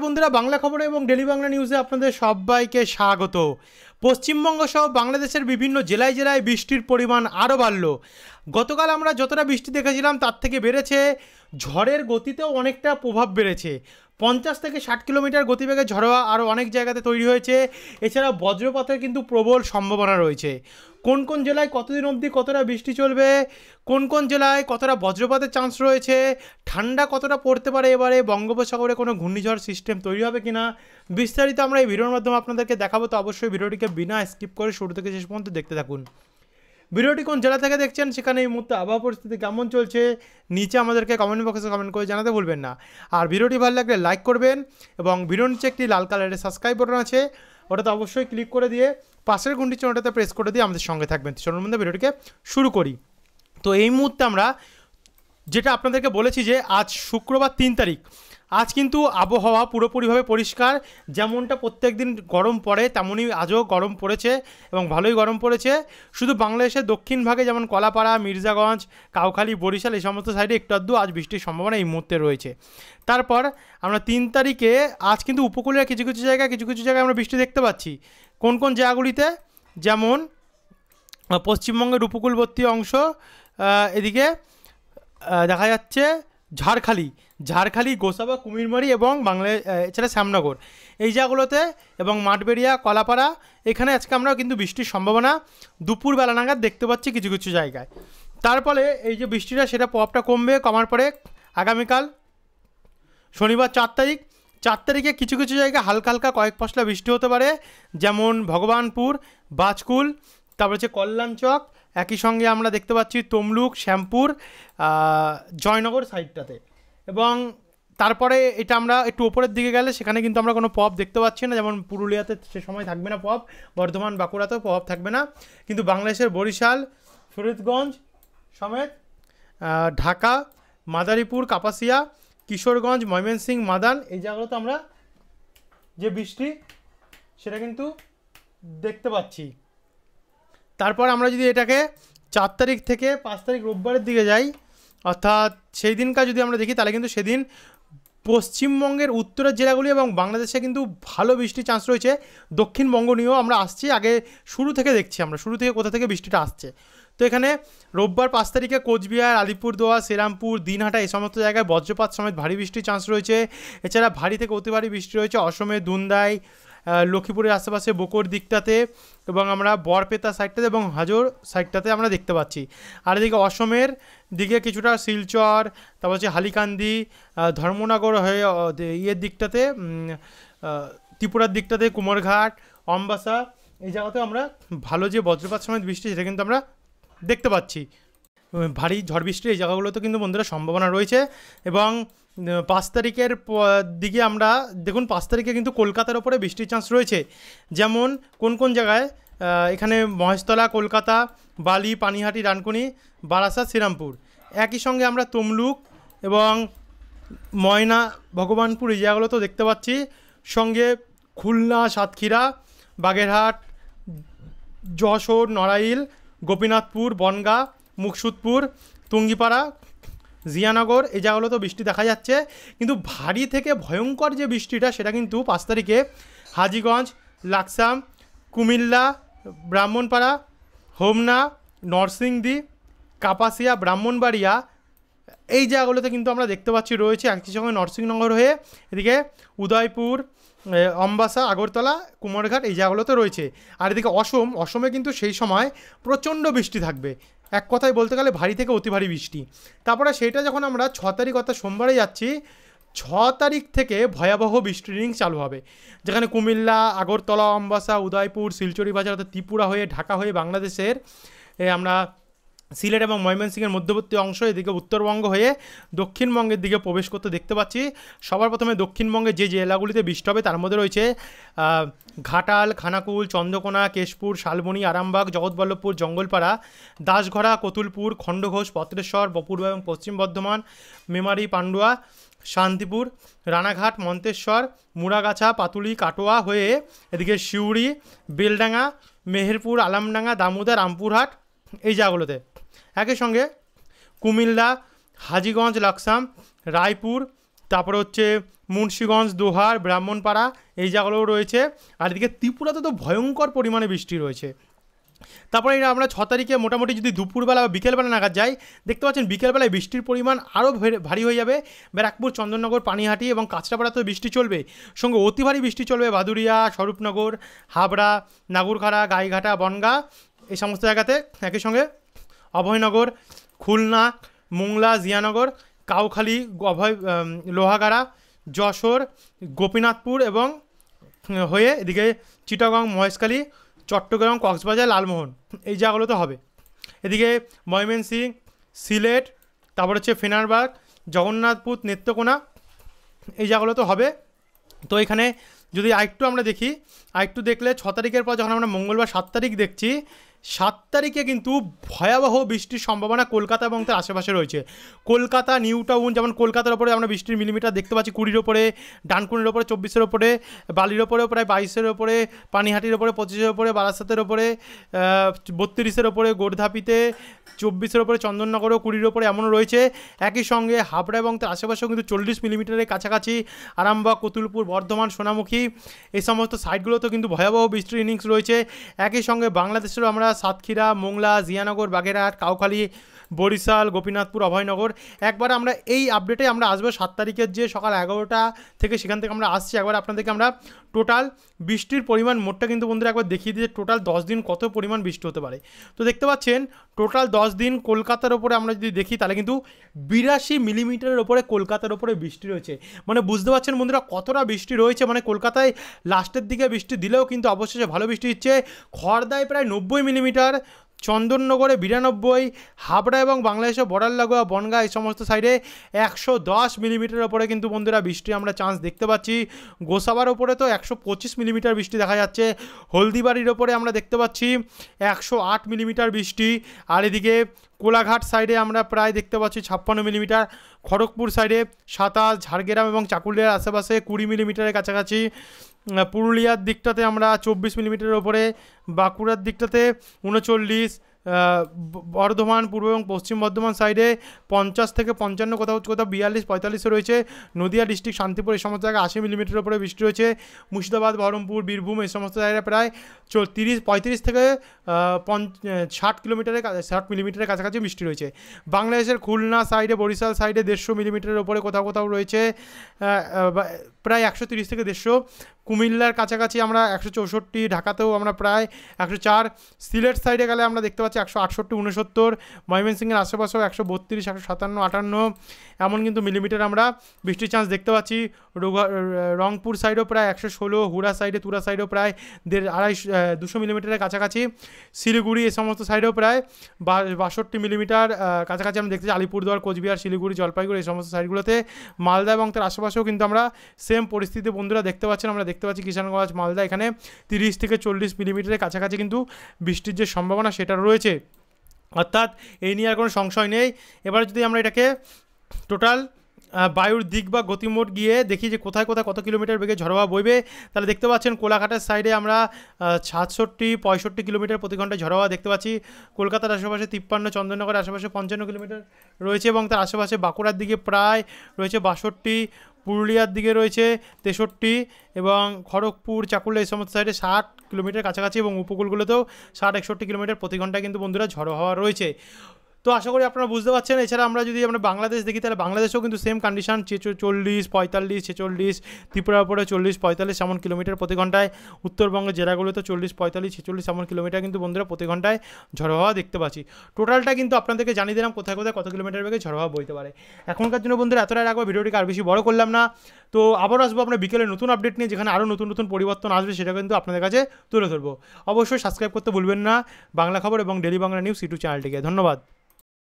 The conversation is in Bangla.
বন্ধুরা, বাংলা খবরে এবং ডেলি বাংলা নিউজে আপনাদের সবাইকে স্বাগত। পশ্চিমবঙ্গ সহ বাংলাদেশের বিভিন্ন জেলায় জেলায় বৃষ্টির পরিমাণ আরও বাড়ল। গতকাল আমরা যতটা বৃষ্টি দেখেছিলাম তার থেকে বেড়েছে। ঝড়ের গতিতেও অনেকটা প্রভাব বেড়েছে। 50 থেকে 60 কিলোমিটার গতিবেগে ঝড় আরও অনেক জায়গাতে তৈরি হয়েছে। এছাড়া বজ্রপাতের কিন্তু প্রবল সম্ভাবনা রয়েছে। কোন কোন জেলায় কতদিন অবধি কতটা বৃষ্টি চলবে, কোন কোন জেলায় কতটা বজ্রপাতের চান্স রয়েছে, ঠান্ডা কতটা পড়তে পারে, এবারে বঙ্গোপসাগরে কোনো ঘূর্ণিঝড় সিস্টেম তৈরি হবে কিনা, বিস্তারিত আমরা এই ভিডিওর মাধ্যমে আপনাদেরকে দেখাবো। তো অবশ্যই ভিডিওটিকে বিনা স্কিপ করে শুরু থেকে শেষ পর্যন্ত দেখতে থাকুন। ভিডিওটি কোন জেলা থেকে দেখছেন, সেখানে এই মুহূর্তে আবহাওয়া পরিস্থিতি কেমন চলছে, নিচে আমাদেরকে কমেন্ট বক্সে কমেন্ট করে জানাতে ভুলবেন না। আর ভিডিওটি ভালো লাগলে লাইক করবেন এবং ভিডিওর নিচে একটি লাল কালারের সাবস্ক্রাইব বাটন আছে, ওটাতে অবশ্যই ক্লিক করে দিয়ে পাশের ঘন্টি চিহ্নটাতে প্রেস করে দিয়ে আমাদের সঙ্গে থাকবেন। চলুন মধ্যে ভিডিওটিকে শুরু করি। তো এই মুহূর্তে আমরা যেটা আপনাদেরকে বলেছি যে আজ শুক্রবার 3 তারিখ, আজ কিন্তু আবহাওয়া পুরোপুরিভাবে পরিষ্কার। যেমনটা প্রত্যেক দিন গরম পড়ে তেমনই আজও গরম পড়েছে এবং ভালোই গরম পড়েছে। শুধু বাংলাদেশের দক্ষিণ ভাগে যেমন কলাপাড়া, মির্জাগঞ্জ, কাউখালী, বরিশাল এই সমস্ত সাইডে একটু আধটু আজ বৃষ্টির সম্ভাবনা এই মুহূর্তে রয়েছে। তারপর আমরা 3 তারিখে আজ কিন্তু উপকূলের কিছু কিছু জায়গায় আমরা বৃষ্টি দেখতে পাচ্ছি। কোন কোন জায়গাগুলিতে, যেমন পশ্চিমবঙ্গের উপকূলবর্তী অংশ, এদিকে দেখা যাচ্ছে ঝাড়খালি, গোসাবা, কুমিরমারি এবং এছাড়া শ্যামনগর এই জায়গাগুলোতে, এবং মাঠবেড়িয়া, কলাপাড়া, এখানে আজকে আমরা কিন্তু বৃষ্টির সম্ভাবনা দুপুরবেলা নাগাদ দেখতে পাচ্ছি কিছু কিছু জায়গায়। তার ফলে এই যে বৃষ্টিটা, সেটা প্রভাবটা কমার পরে আগামীকাল শনিবার 4 তারিখে কিছু কিছু জায়গায় হালকা হালকা কয়েক পশলা বৃষ্টি হতে পারে, যেমন ভগবানপুর, বাজকুল, তারপর হচ্ছে কল্যাণচক, একই সঙ্গে আমরা দেখতে পাচ্ছি তমলুক, শ্যামপুর, জয়নগর সাইডটাতে। এবং তারপরে এটা আমরা একটু ওপরের দিকে গেলে সেখানে কিন্তু আমরা কোনো প্রভাব দেখতে পাচ্ছি না, যেমন পুরুলিয়াতে সে সময় থাকবে না প্রভাব, বর্ধমান, বাঁকুড়াতেও প্রভাব থাকবে না, কিন্তু বাংলাদেশের বরিশাল, ফরিদগঞ্জ সমেত ঢাকা, মাদারীপুর, কাপাসিয়া, কিশোরগঞ্জ, ময়মনসিংহ, মাদান এই জায়গাগুলোতে আমরা যে বৃষ্টি সেটা কিন্তু দেখতে পাচ্ছি। তারপর আমরা যদি এটাকে 4 তারিখ থেকে 5 তারিখ রোববারের দিকে যাই, অর্থাৎ সেই দিনকার যদি আমরা দেখি, তাহলে কিন্তু সেদিন পশ্চিমবঙ্গের উত্তরের জেলাগুলি এবং বাংলাদেশে কিন্তু ভালো বৃষ্টির চান্স রয়েছে। দক্ষিণবঙ্গ নিয়েও আমরা আসছি, আগে শুরু থেকে দেখছি আমরা শুরু থেকে কোথা থেকে বৃষ্টিটা আসছে। তো এখানে রোববার 5 তারিখে কোচবিহার, আলিপুরদুয়ার, শ্রীরামপুর, দিনহাটা এই সমস্ত জায়গায় বজ্রপাত সমেত ভারী বৃষ্টির চান্স রয়েছে। এছাড়া ভারী থেকে অতি ভারী বৃষ্টি রয়েছে অসমের দুন্দাই, লক্ষ্মীপুরের আশেপাশে বোকোর দিকটাতে, এবং আমরা বরপেতা সাইডটাতে এবং হাজোর সাইডটাতে আমরা দেখতে পাচ্ছি। আর এদিকে অসমের দিকে কিছুটা শিলচর, তারপর হচ্ছে হালিকান্দি, ধর্মনগর হয়ে ইয়ের দিকটাতে, ত্রিপুরার দিকটাতে কুমারঘাট, অম্বাসা এই জায়গাতেও আমরা ভালো যে বজ্রপাত সমেত বৃষ্টি সেটা কিন্তু আমরা দেখতে পাচ্ছি। ভারী ঝড় বৃষ্টির এই জায়গাগুলোতে কিন্তু বন্ধুরা সম্ভাবনা রয়েছে। এবং 5 তারিখের দিকে আমরা দেখুন, 5 তারিখে কিন্তু কলকাতার ওপরে বৃষ্টির চান্স রয়েছে। যেমন কোন কোন জায়গায়, এখানে মহেশতলা, কলকাতা, বালি, পানিহাটি, ডানকুনি, বারাসাত, শ্রীরামপুর, একই সঙ্গে আমরা তমলুক এবং ময়না, ভগবানপুর এই জায়গাগুলোতেও দেখতে পাচ্ছি। সঙ্গে খুলনা, সাতক্ষীরা, বাগেরহাট, যশোর, নড়াইল, গোপীনাথপুর, বনগাঁ, মুকসুদপুর, তুঙ্গিপাড়া, জিয়ানগর এই জায়গাগুলোতেও বৃষ্টি দেখা যাচ্ছে। কিন্তু ভারী থেকে ভয়ঙ্কর যে বৃষ্টিটা সেটা কিন্তু 5 তারিখে হাজীগঞ্জ, লাকসাম, কুমিল্লা, ব্রাহ্মণপাড়া, হোমনা, নরসিংদী, কাপাসিয়া, ব্রাহ্মণবাড়িয়া এই জায়গাগুলোতে কিন্তু আমরা দেখতে পাচ্ছি রয়েছে। একই সঙ্গে নরসিংহনগর হয়ে এদিকে উদয়পুর, অম্বাসা, আগরতলা, কুমারঘাট এই জায়গাগুলোতে রয়েছে। আর এদিকে অসমে কিন্তু সেই সময় প্রচণ্ড বৃষ্টি থাকবে, এক কথায় বলতে গেলে ভারী থেকে অতি ভারী বৃষ্টি। তারপরে সেইটা যখন আমরা 6 তারিখ অর্থাৎ সোমবারে যাচ্ছি, 6 তারিখ থেকে ভয়াবহ বৃষ্টির রিং চালু হবে, যেখানে কুমিল্লা, আগরতলা, অম্বাসা, উদয়পুর, শিলচরি বাজার অর্থাৎ ত্রিপুরা হয়ে ঢাকা হয়ে বাংলাদেশের আমরা সিলেট এবং ময়মনসিংহের মধ্যবর্তী অংশ এদিকে উত্তরবঙ্গ হয়ে দক্ষিণবঙ্গের দিকে প্রবেশ করতে দেখতে পাচ্ছি। সবার প্রথমে দক্ষিণবঙ্গের যে জেলাগুলিতে বৃষ্টি হবে তার মধ্যে রয়েছে ঘাটাল, খানাকুল, চন্দ্রকোনা, কেশপুর, শালবনী, আরামবাগ, জগৎবল্লভপুর, জঙ্গলপাড়া, দাসঘরা, কতুলপুর, খণ্ডঘোষ, পত্রেশ্বর, বপুর এবং পশ্চিম বর্ধমান, মেমারি, পান্ডুয়া, শান্তিপুর, রানাঘাট, মন্তেশ্বর, মুড়াগাছা, পাতুলি, কাটোয়া হয়ে এদিকে সিউড়ি, বেলডাঙ্গা, মেহেরপুর, আলামডাঙ্গা, দামোদর, রামপুরহাট এই জায়গাগুলোতে। একই সঙ্গে কুমিল্লা, হাজীগঞ্জ, লাকসাম, রায়পুর, তারপরে হচ্ছে মুন্সিগঞ্জ, দোহার, ব্রাহ্মণপাড়া এই জায়গাগুলো রয়েছে। আর এদিকে ত্রিপুরাতে তো ভয়ঙ্কর পরিমাণে বৃষ্টি রয়েছে। তারপরে আমরা 6 তারিখে মোটামুটি যদি দুপুরবেলা বা বিকেলবেলা নাগাদ যাই, দেখতে পাচ্ছেন বিকেলবেলায় বৃষ্টির পরিমাণ আরও ভারী হয়ে যাবে। ব্যারাকপুর, চন্দননগর, পানিহাটি এবং কাঁচরাপাড়াতেও বৃষ্টি চলবে, সঙ্গে অতি ভারী বৃষ্টি চলবে ভাদুরিয়া, স্বরূপনগর, হাবড়া, নাগুরখাড়া, গাইঘাটা, বনগাঁ এই সমস্ত জায়গাতে। একই সঙ্গে অভয়নগর, খুলনা, মোংলা, জিয়ানগর, কাউখালী, লোহাগাড়া, যশোর, গোপীনাথপুর এবং হয়ে এদিকে চিটাগং, মহেশখালী, চট্টগ্রাম, কক্সবাজার, লালমোহন এই জায়গাগুলোতে হবে। এদিকে ময়মনসিং, সিলেট, তারপর হচ্ছে ফেনারবাগ, জগন্নাথপুর, নেত্রকোনা এই জায়গাগুলোতে হবে। তো এখানে যদি আরেকটু আমরা দেখি, আরেকটু দেখলে 6 তারিখের পর যখন আমরা মঙ্গলবার 7 তারিখ দেখছি, 7 তারিখে কিন্তু ভয়াবহ বৃষ্টির সম্ভাবনা কলকাতা এবং তার আশেপাশে রয়েছে। কলকাতা, নিউ টাউন, যেমন কলকাতার ওপরে আমরা বৃষ্টির মিলিমিটার দেখতে পাচ্ছি 20-এর ওপরে, ডানকুনির ওপরে 24-এর ওপরে, বালির ওপরেও প্রায় 22-এর ওপরে, পানিহাটির ওপরে 25-এর ওপরে, বারাসাতের ওপরে 32-এর ওপরে, গোর্ধাপিতে 24-এর ওপরে, চন্দননগরেও 20-এর ওপরে এমনও রয়েছে। একই সঙ্গে হাবড়া এবং তার আশেপাশেও কিন্তু 40 মিলিমিটারের কাছাকাছি, আরামবাগ, কতুলপুর, বর্ধমান, সোনামুখী এই সমস্ত সাইটগুলোতেও কিন্তু ভয়াবহ বৃষ্টির ইনিংস রয়েছে। একই সঙ্গে বাংলাদেশেরও আমরা সাতক্ষীরা, মোংলা, জিয়ানগর, বাগেরহাট, কাউখালী, বরিশাল, গোপীনাথপুর, অভয়নগর একবার আমরা এই আপডেটে আমরা আসবো 7 তারিখের যে সকাল 11টা থেকে, সেখান থেকে আমরা আসছি। একবার আপনাদেরকে আমরা টোটাল বৃষ্টির পরিমাণ মোটটা কিন্তু বন্ধুরা একবার দেখিয়ে দিয়ে টোটাল 10 দিন কত পরিমাণ বৃষ্টি হতে পারে। তো দেখতে পাচ্ছেন টোটাল 10 দিন কলকাতার ওপরে আমরা যদি দেখি তাহলে কিন্তু 82 মিলিমিটারের ওপরে কলকাতার ওপরে বৃষ্টি রয়েছে। মানে বুঝতে পারছেন বন্ধুরা কতটা বৃষ্টি রয়েছে। মানে কলকাতায় লাস্টের দিকে বৃষ্টি দিলেও কিন্তু অবশেষে ভালো বৃষ্টি দিচ্ছে। খড়দায় প্রায় 90 মিলিমিটার, চন্দননগরে 92, হাবড়া এবং বাংলাদেশের বর্ডার লাগোয়া বনগাঁ এই সমস্ত সাইডে 110 মিলিমিটারের ওপরে কিন্তু বন্ধুরা বৃষ্টি আমরা চান্স দেখতে পাচ্ছি। গোসাবার ওপরে তো 125 মিলিমিটার বৃষ্টি দেখা যাচ্ছে। হলদিবাড়ির ওপরে আমরা দেখতে পাচ্ছি 108 মিলিমিটার বৃষ্টি। আর এদিকে কোলাঘাট সাইডে আমরা প্রায় দেখতে পাচ্ছি 56 মিলিমিটার। খড়গপুর সাইডে 27, ঝাড়গ্রাম এবং চাকুলিয়ার আশেপাশে 20 মিলিমিটারের কাছাকাছি। পুরুলিয়ার দিকটাতে আমরা 24 মিলিমিটারের ওপরে, বাঁকুড়ার দিকটাতে 39, বর্ধমান, পূর্ব এবং পশ্চিম বর্ধমান সাইডে 50 থেকে 55, কোথাও কোথাও 42-45 রয়েছে। নদিয়া ডিস্ট্রিক্ট, শান্তিপুর এই সমস্ত জায়গায় 80 মিলিমিটারের উপরে বৃষ্টি রয়েছে। মুর্শিদাবাদ, বহরমপুর, বীরভূম এই সমস্ত জায়গায় প্রায় 35 থেকে 60 মিলিমিটারের কাছাকাছি বৃষ্টি রয়েছে। বাংলাদেশের খুলনা সাইডে, বরিশাল সাইডে 150 মিলিমিটারের ওপরে কোথাও কোথাও রয়েছে, প্রায় 130 থেকে 150। কুমিল্লার কাছাকাছি আমরা 164, ঢাকাতেও আমরা প্রায় 104। সিলেট সাইডে গেলে আমরা দেখতে পাচ্ছি 168-69, ময়মনসিংহের আশেপাশেও 132, 157, 58 এমন কিন্তু মিলিমিটার আমরা বৃষ্টির চান্স দেখতে পাচ্ছি। রংপুর সাইডেও প্রায় 116, হুড়া সাইডে, তুরা সাইডেও প্রায় 200 মিলিমিটারের কাছাকাছি। শিলিগুড়ি এই সমস্ত সাইডেও প্রায় 62 মিলিমিটার কাছাকাছি আমরা দেখতেছি। আলিপুরদুয়ার, কোচবিহার, শিলিগুড়ি, জলপাইগুড়ি এই সমস্ত সাইডগুলোতে, মালদা এবং তার আশেপাশেও কিন্তু আমরা সেম পরিস্থিতি বন্ধুরা দেখতে পাচ্ছেন। আমরা দেখতে পাচ্ছি কিষানগঞ্জ, মালদা এখানে 30 থেকে 40 মিলিমিটারের কাছাকাছি কিন্তু বৃষ্টির যে সম্ভাবনা সেটা রয়েছে। অর্থাৎ এই নিয়ে আর কোনো সংশয় নেই। এবার যদি আমরা এটাকে টোটাল বায়ুর দিক বা গতিমোট গিয়ে দেখি যে কোথায় কোথায় কত কিলোমিটার বেগে ঝড় হাওয়া বইবে, তাহলে দেখতে পাচ্ছেন কোলাঘাটের সাইডে আমরা 67-65 কিলোমিটার প্রতি ঘন্টায় ঝড় হাওয়া দেখতে পাচ্ছি। কলকাতার আশেপাশে 53, চন্দননগরের আশেপাশে 55 কিলোমিটার রয়েছে এবং তার আশেপাশে বাঁকুড়ার দিকে প্রায় রয়েছে 62, পুরুলিয়ার দিকে রয়েছে 63 এবং খড়গপুর, চাকুলিয়া এই সমস্ত সাইডে 60 কিলোমিটার কাছাকাছি এবং উপকূলগুলোতেও 60-61 কিলোমিটার প্রতি ঘন্টায় কিন্তু বন্ধুরা ঝড় হাওয়া রয়েছে। তো আশা করি আপনারা বুঝতে পারছেন। এছাড়া আমরা যদি আমরা বাংলাদেশ দেখি তাহলে বাংলাদেশেও কিন্তু সেম কন্ডিশন, 40, 45, 46, ত্রিপুরার উপরে 40-45 এমন কিলোমিটার প্রতি ঘন্টায়, উত্তরবঙ্গের জেলাগুলোতে 40-45-46 এমন কিলোমিটার কিন্তু বন্ধুরা প্রতি ঘন্টায় ঝড় হাওয়া দেখতে পাচ্ছি। টোটালটা কিন্তু আপনাদেরকে জানিয়ে দিলাম কোথায় কোথায় কত কিলোমিটার বেগে ঝড় হাওয়া বইতে পারে। এখনকার জন্য বন্ধুরা এতটাই রাখবো, ভিডিওটিকে আর বেশি বড় করলাম না। তো আবারও আসবো আপনার বিকেলে নতুন আপডেট নিয়ে, যেখানে আরও নতুন নতুন পরিবর্তন আসবে সেটা কিন্তু আপনাদের কাছে তুলে ধরবো। অবশ্যই সাবস্ক্রাইব করতে ভুলবেন না বাংলা খবর এবং ডেলি বাংলা নিউজ ইউটিউব চ্যানেলটিকে। ধন্যবাদ।